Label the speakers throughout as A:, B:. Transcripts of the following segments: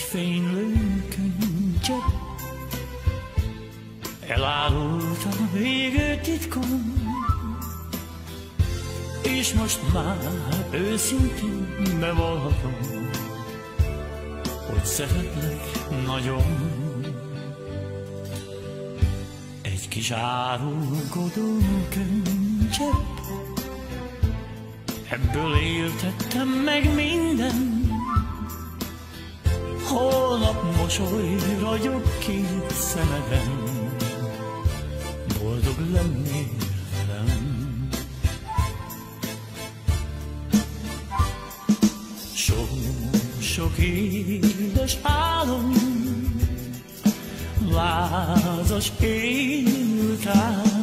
A: fénylő könycsepp elárult a végő titkon, és most már őszintén bevallhatom, hogy szeretlek nagyon. Egy kis árulkodó könycsepp, ebből éltettem meg minden. Holnap mosoly ragyog két szemeden, boldog lennél velem. Sok édes álom, lázas éj után,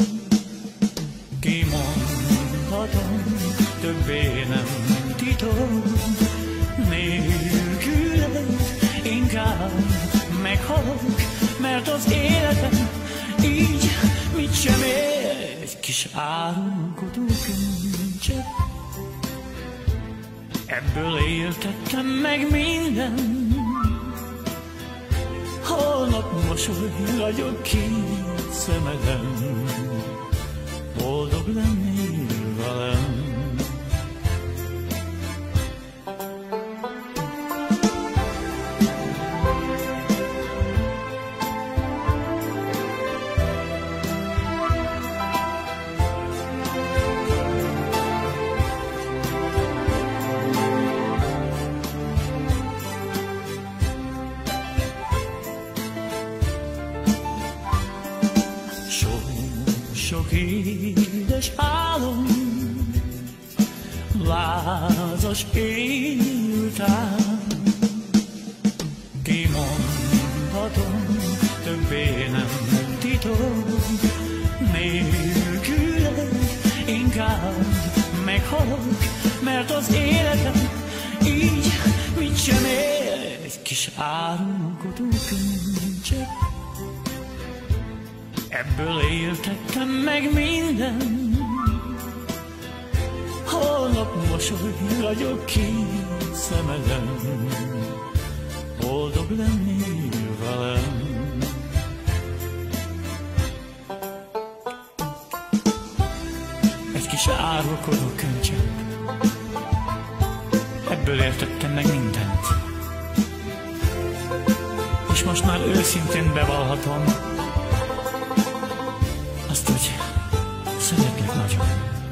A: kimondhatom, többé nem titok, nélküled inkább meghalok, mert az életem így mit sem ér. Egy kis árulkodó könycsepp, ebből éltettem meg minden. Holnap mosoly ragyog két szemeden, boldog lennél velem. Sok édes álom, lázas éj után, kimondhatom, többé nem titok, nélküled inkább meghalok, mert az életem így mit sem ér. Egy kis árulkodó könycsepp, ebből éltettem meg minden. Holnap mosoly ragyog két szemeden, boldog lennél velem. Egy kis árulkodó könycsepp, ebből értettem meg mindent, és most már őszintén bevallhatom azt, hogy szeretlek nagyon.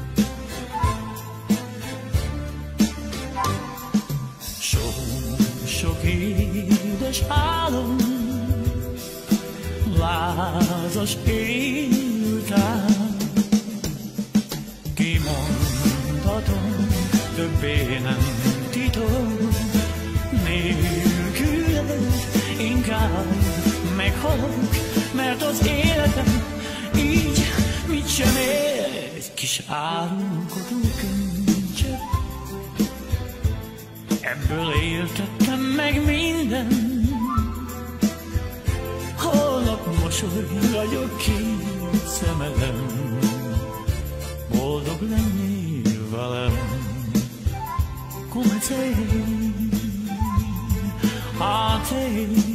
A: Sok édes álom, lázas éj után, kimondhatom, többé nem titok, nélküled inkább meghalok, mert az életem így mit sem ér. Egy kis árulkodó könycsepp, ebből éltettem meg minden. Holnap mosoly ragyog két szemeden, boldog lennél velem. Come te, a te.